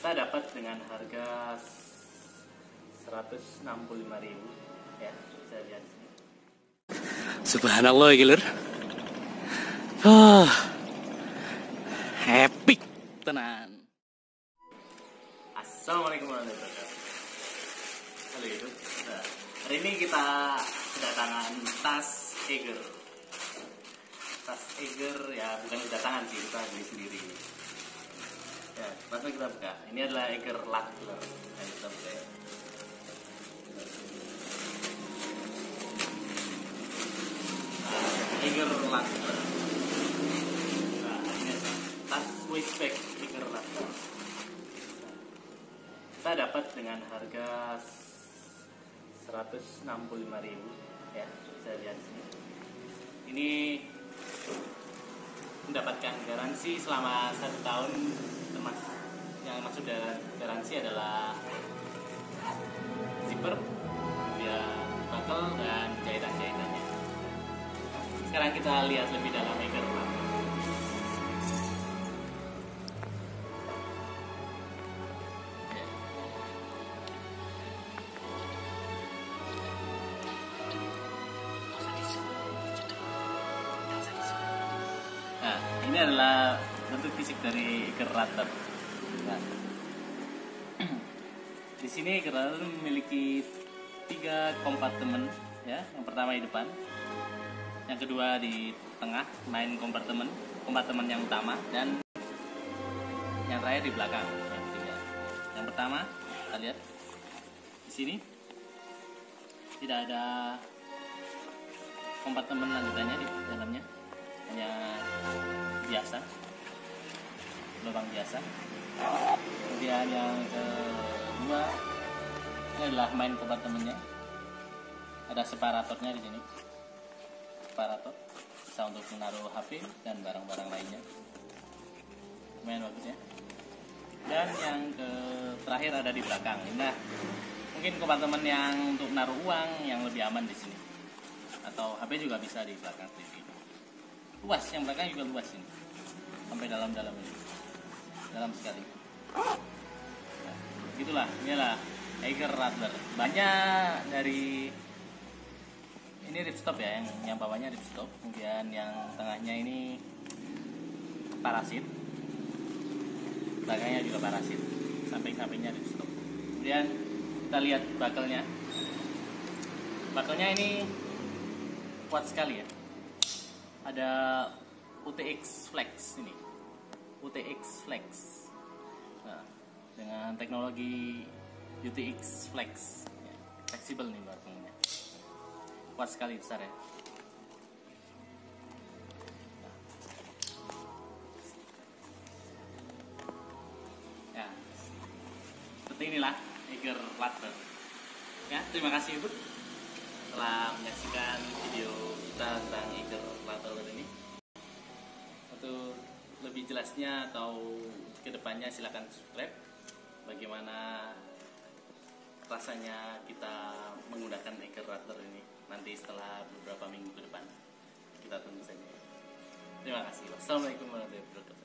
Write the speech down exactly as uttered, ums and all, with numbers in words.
kita dapat dengan harga seratus enam puluh lima ribu ya, bisa lihat sini. Subhanallah ya gilir. Oh, epic tenan. Assalamualaikum warahmatullahi wabarakatuh. Halo YouTube. Nah, hari ini kita kedatangan tas Eiger. Tas Eiger ya, bukan kedatangan sih, kita beli sendiri. Ya, langsung kita buka. Ini adalah Eiger Lattler. Nah, kita buka ya. Nah, Eiger Lattler. Nah, ini tas waistbag Eiger Lattler. Kita dapat dengan harga seratus enam puluh lima ribu ya, bisa lihat sini. Ini mendapatkan garansi selama satu tahun. Termas yang maksud garansi adalah zipper, dia buckle dan jahitan-jahitannya. Sekarang kita lihat lebih dalam Eiger Lattler. Nah, ini adalah bentuk fisik dari Eiger Lattler. Nah, di sini Eiger Lattler memiliki tiga kompartemen, ya. Yang pertama di depan, yang kedua di tengah, main kompartemen, kompartemen yang utama, dan yang terakhir di belakang, yang ketiga. Yang pertama, kita lihat di sini tidak ada kompartemen lanjutannya di dalamnya. Hanya biasa, lubang biasa. Kemudian yang kedua, ini adalah main kompartemennya. Ada separatornya di sini. Separator bisa untuk menaruh H P dan barang-barang lainnya. Lumayan bagus ya. Dan yang ke terakhir ada di belakang. Nah, mungkin kompartemen yang untuk menaruh uang yang lebih aman di sini. Atau H P juga bisa di belakang seperti ini. Luas, yang belakang juga luas ini, sampai dalam-dalam ini, dalam sekali. Nah, gitulah, inilah Eiger Lattler. Banyak dari ini ripstop ya, yang yang bawahnya ripstop, kemudian yang tengahnya ini parasit, belakangnya juga parasit, samping-sampingnya ripstop. Kemudian kita lihat buckle-nya. Buckle-nya ini kuat sekali ya. Ada U T X Flex ini, U T X Flex. Nah, dengan teknologi U T X Flex, ya, fleksibel nih buckle-nya, kuat sekali, besar ya. Nah. Ya, seperti inilah Eiger Lattler. Ya, terima kasih Ibu telah menyaksikan video kita tentang Eiger Lattler ini. Untuk lebih jelasnya atau kedepannya silakan subscribe. Bagaimana rasanya kita menggunakan Eiger Lattler ini nanti setelah beberapa minggu ke depan. Kita tunggu saja. Terima kasih. Wassalamualaikum warahmatullahi wabarakatuh.